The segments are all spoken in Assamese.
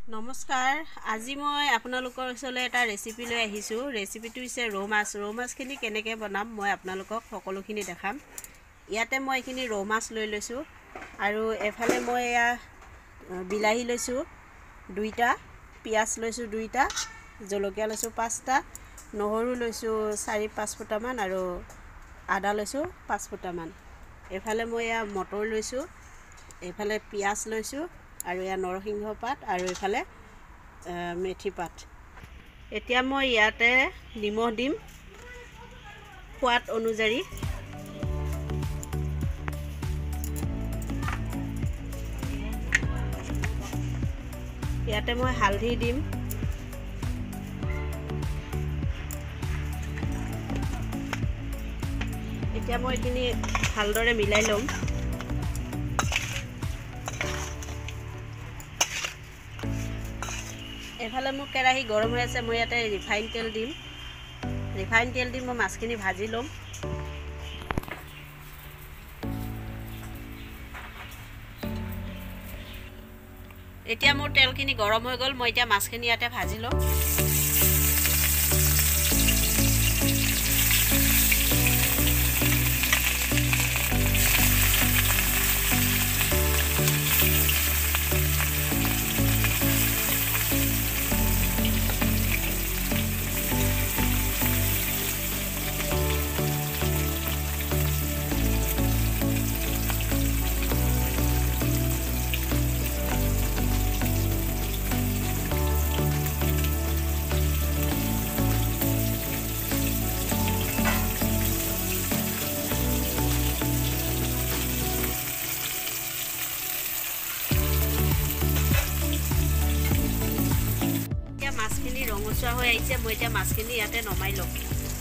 নমস্কাৰ আজি মই আপোনালোকৰ ওচৰলৈ এটা ৰেচিপি লৈ আহিছোঁ ৰেচিপিটো হৈছে ৰৌ মাছখিনি কেনেকৈ বনাম মই আপোনালোকক সকলোখিনি দেখাম ইয়াতে মই এইখিনি ৰৌ মাছ লৈ লৈছোঁ আৰু এফালে মই এয়া বিলাহী লৈছোঁ 2টা পিয়াজ লৈছোঁ 2টা জলকীয়া লৈছোঁ 5টা নহৰু লৈছোঁ 4-5 ফুটামান আৰু আদা লৈছোঁ 5 ফুটামান এফালে মই এয়া মটৰ লৈছোঁ এফালে পিয়াজ লৈছোঁ আৰু ইয়া নৰসিংহ পাত আৰু এফালে মেথি পাত এতিয়া মই ইয়াতে নিমখ দিম সোৱাদ অনুযায়ী ইয়াতে মই হালধি দিম এতিয়া মই এইখিনি ভালদৰে মিলাই ল'ম এফালে মোৰ কেৰাহী গৰম হৈ আছে মই ইয়াতে ৰিফাইন তেল দিম মই মাছখিনি ভাজি ল'ম এতিয়া মোৰ তেলখিনি গৰম হৈ গ'ল মই এতিয়া মাছখিনি ইয়াতে ভাজি ল'ম মাছখিনি ৰঙচুৱা হৈ আহিছে মই এতিয়া মাছখিনি ইয়াতে নমাই ল'ম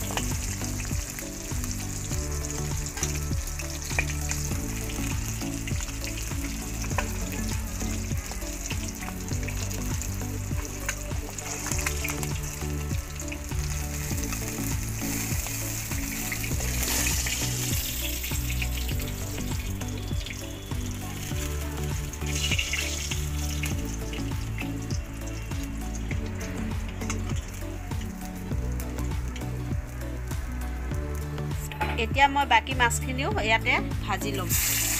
এতিয়া মই বাকি মাছখিনিও ইয়াতে ভাজি ল'ম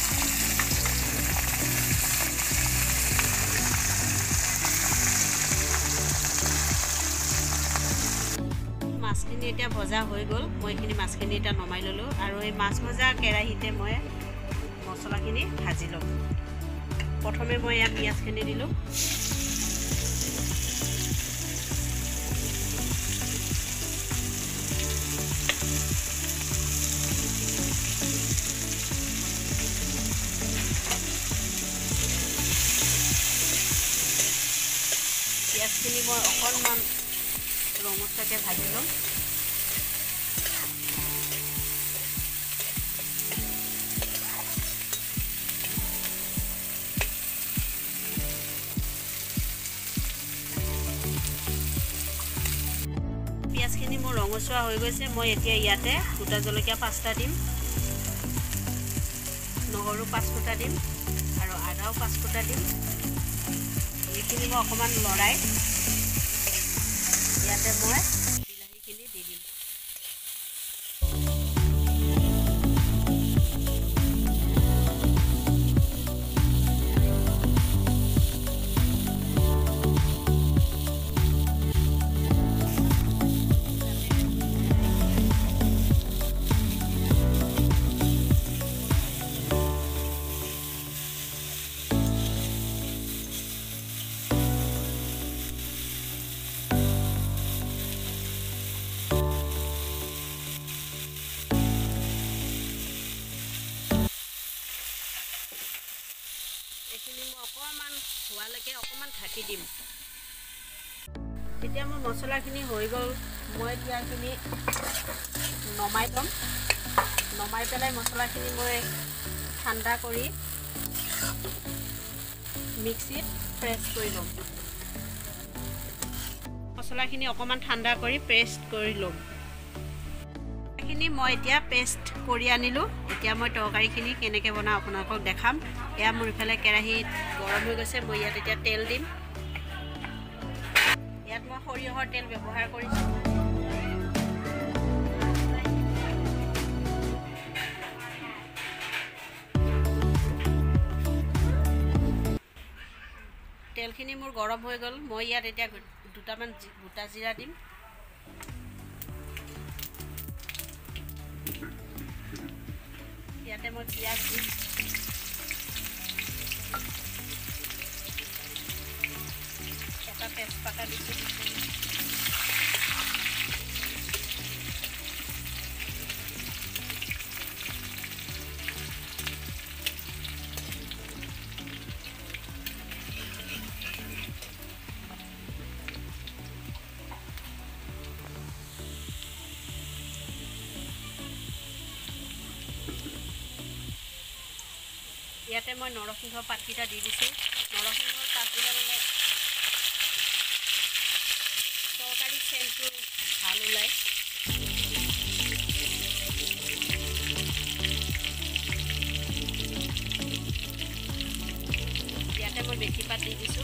মাছখিনি এতিয়া ভজা হৈ গ'ল মই এইখিনি মাছখিনি এতিয়া নমাই ল'লোঁ আৰু এই মাছ ভজা কেৰাহীতে মই মছলাখিনি ভাজি ল'ম প্ৰথমে মই ইয়াত পিঁয়াজখিনি দিলোঁ পিঁয়াজখিনি মই অকণমান ৰঙচুৱাকৈ ভাজি ল'ম পিঁয়াজখিনি মোৰ ৰঙচুৱা হৈ গৈছে মই এতিয়া ইয়াতে গোটা জলকীয়া 5টা দিম নহৰু 5 ফুটা দিম আৰু আদাও 5 ফুটা দিম এইখিনি মই অকণমান লৰাই ইয়াতে মই বিলাহীখিনি দি দিম এইখিনি মই অকণমান হোৱালৈকে অকণমান ঢাকি দিম এতিয়া মোৰ মছলাখিনি হৈ গ'ল মই এতিয়া এইখিনি নমাই ল'ম নমাই পেলাই মছলাখিনি মই ঠাণ্ডা কৰি মিক্সিত প্ৰেছ কৰি ল'ম মছলাখিনি অকণমান ঠাণ্ডা কৰি পেষ্ট কৰি ল'ম এইখিনি মই এতিয়া পেষ্ট কৰি আনিলোঁ এতিয়া মই তৰকাৰীখিনি কেনেকৈ বনাওঁ আপোনালোকক দেখাম এয়া মোৰ ইফালে কেৰাহীত গৰম হৈ গৈছে মই ইয়াত এতিয়া তেল দিম সৰিয়হৰ তেল ব্যৱহাৰ কৰিছোঁ। তেলখিনি মোৰ গৰম হৈ গ'ল। মই ইয়াত এতিয়া দুটামান গোটা জিৰা দিম। ইয়াতে মই পিঁয়াজ দিম। এটা তেজপাতা দিছোঁ। ইয়াতে মই নৰসিংহ পাতকেইটা দি দিছোঁ। নৰসিংহৰ পাত দিলে মানে তৰকাৰী চেণ্টটো ভাল ওলায়। ইয়াতে মই মেথি পাত দি দিছোঁ।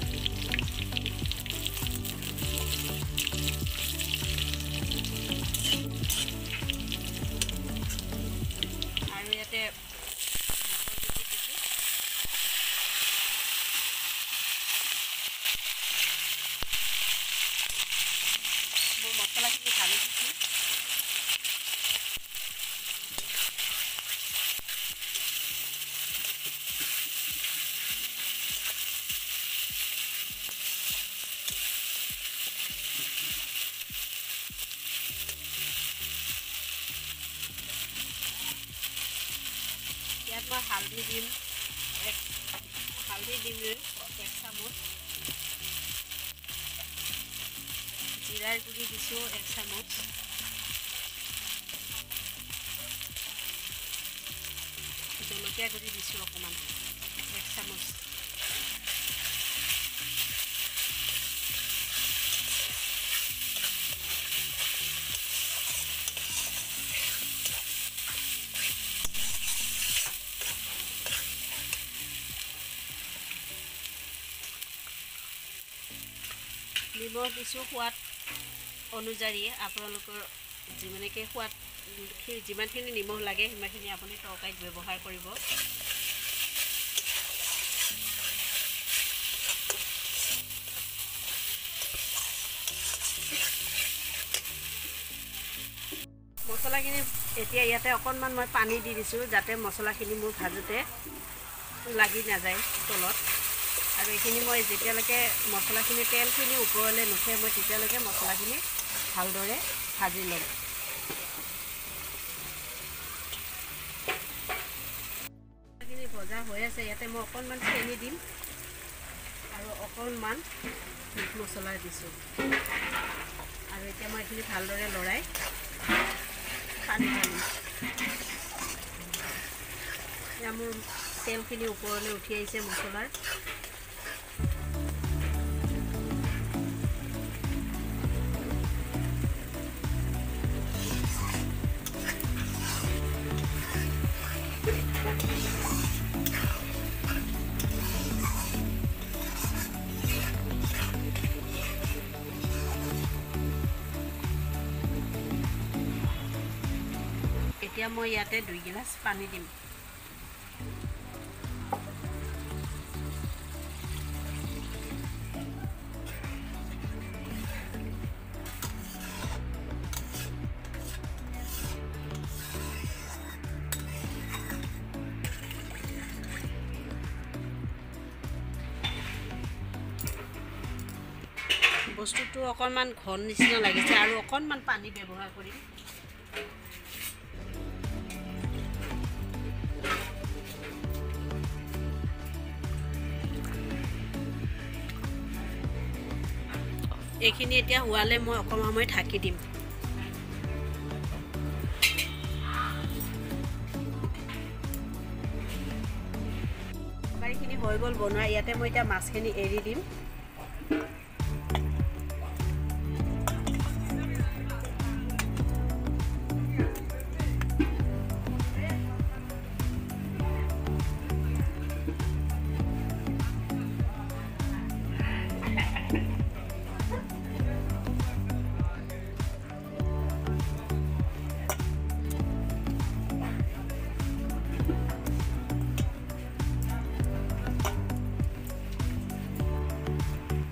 আৰু ইয়াতে মছলাখিনি ঢালি দিছোঁ। ইয়াত মই হালধি দিম, এক চামুচ। জিৰাৰ গুড়ি দিছোঁ 1 চামুচ। জলকীয়া গুড়ি দিছোঁ অকণমান 1 চামুচ। নিমখ দিছোঁ সোৱাদ অনুযায়ী। আপোনালোকৰ যিমানখিনি নিমখ লাগে সিমানখিনি আপুনি তৰকাৰীত ব্যৱহাৰ কৰিব। মছলাখিনি এতিয়া ইয়াতে অকণমান মই পানী দি দিছোঁ যাতে মছলাখিনি মোৰ ভাজোঁতে লাগি নাযায় তলত। আৰু এইখিনি মই যেতিয়ালৈকে মছলাখিনি তেলখিনি ওপৰলৈ নুঠে মই তেতিয়ালৈকে মছলাখিনি ভালদৰে ভাজি ল'ম। মছলাখিনি ভজা হৈ আছে। ইয়াতে মই অকণমান চেনি দিম আৰু অকণমান মিট মছলা দিছোঁ। আৰু এতিয়া মই এইখিনি ভালদৰে লৰাই পানী ঢালিম। এতিয়া মোৰ তেলখিনি ওপৰলৈ উঠি আহিছে মছলাৰ। এতিয়া মই ইয়াতে 2 গিলাচ পানী দিম। বস্তুটো অকণমান ঘন নিচিনা লাগিছে আৰু অকণমান পানী ব্যৱহাৰ কৰিম। এইখিনি এতিয়া হোৱালে মই অকণমান সময় ঢাকি দিম। তৰকাৰীখিনি হৈ গ'ল বনোৱা। ইয়াতে মই এতিয়া মাছখিনি এৰি দিম।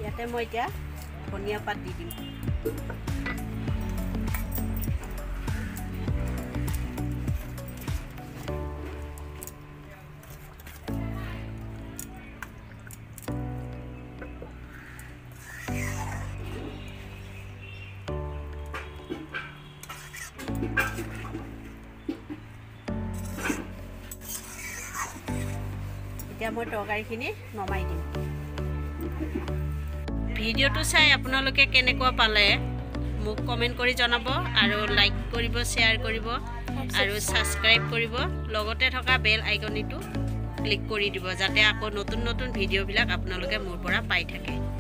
ইয়াতে মই এতিয়া ধনিয়া পাত দি দিম এতিয়া মই তৰকাৰীখিনি নমাই দিম ভিডিঅ'টো চাই আপোনালোকে কেনেকুৱা পালে মোক কমেন্ট কৰি জনাব আৰু লাইক কৰিব শেয়াৰ কৰিব আৰু সাবস্ক্ৰাইব কৰিব লগতে থকা বেল আইকনটো ক্লিক কৰি দিব যাতে আকৌ নতুন নতুন ভিডিঅ'বিলাক আপোনালোকে মোৰ পৰা পাই থাকে